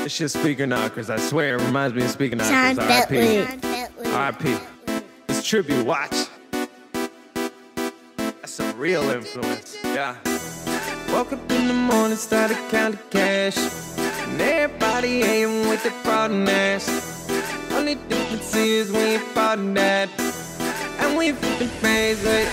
This shit's speaker knockers, I swear it reminds me of speaker knockers. R.I.P. R.I.P. This tribute watch. That's a real influence, yeah. Woke up in the morning, started counting cash, and everybody hating with their fraud ass. Only difference is we ain't fraudin' that, and we flippin' phase with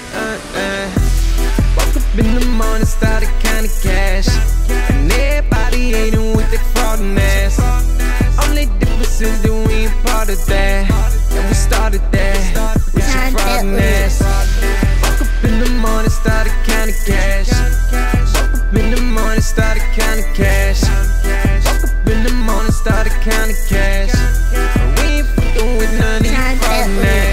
Woke up in the morning, started counting cash, and everybody hating with their fraud ass. Only difference is that we ain't part of that, and we started that with your fraud ass. Woke up in the morning, started counting cash. Woke up in the morning, started counting cash. Woke up in the morning, started counting cash. And we ain't fucking with none of these fraud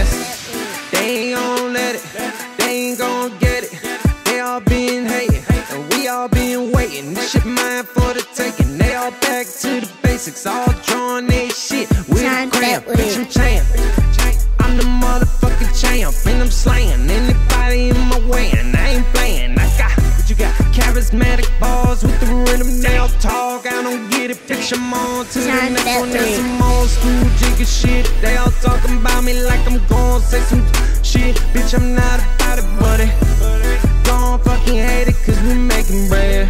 ass. They ain't gon' let it, they ain't gon' get it. They all been hating, and we all been waiting. This shit mine for the taking. They all back to the basics, all drawing their shit with a cramp. Bitch, I'm champ, I'm the motherfucking champ, and I'm slaying anybody in my way, and I ain't playing. I got what you got, charismatic balls with the rhythm. They all talk, I don't get it. Picture them on to the next one. That's some old school jigger shit. They all talking about me like I'm gon' say some shit. Bitch, I'm not about it, buddy. Don't fucking hate it, cause we making bread.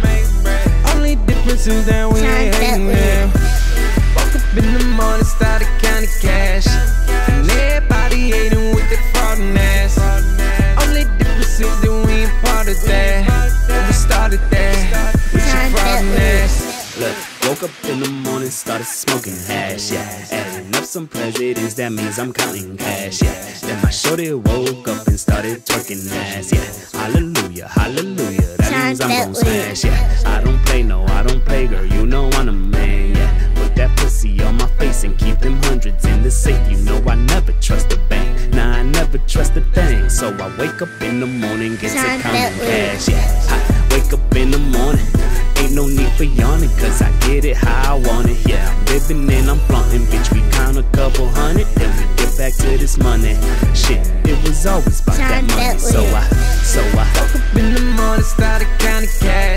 Only difference is that we ain't hating them. Woke up in the morning, started counting cash, and everybody hating with their fraud ass. Only difference is that we ain't part of that, and we started that with your fraud ass. Look, woke up in the morning, started smoking hash, yeah. Adding up some presidents, that means I'm counting cash, yeah. Then my shorty woke up and started twerking ass, yeah. Hallelujah, hallelujah, that means I'm gon' smash, yeah. I don't play, no, I don't play, girl, you know I'm a man, yeah. Put that pussy on my face and keep them hundreds in the safe. You know I never trust a bank, nah, I never trust a thing. So I wake up in the morning, get to counting cash, yeah. I wake up in the morning, ain't no need for yawning, cause I get it how I want it, yeah. I'm living and I'm flaunting, bitch, we count a couple hundred, then we get back to this money. Shit, it was always about that money, so I woke up in the morning, started counting cash.